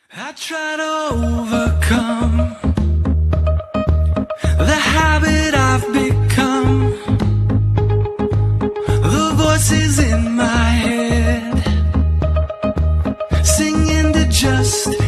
I try to overcome the habit I've become, the voices in my head singing to just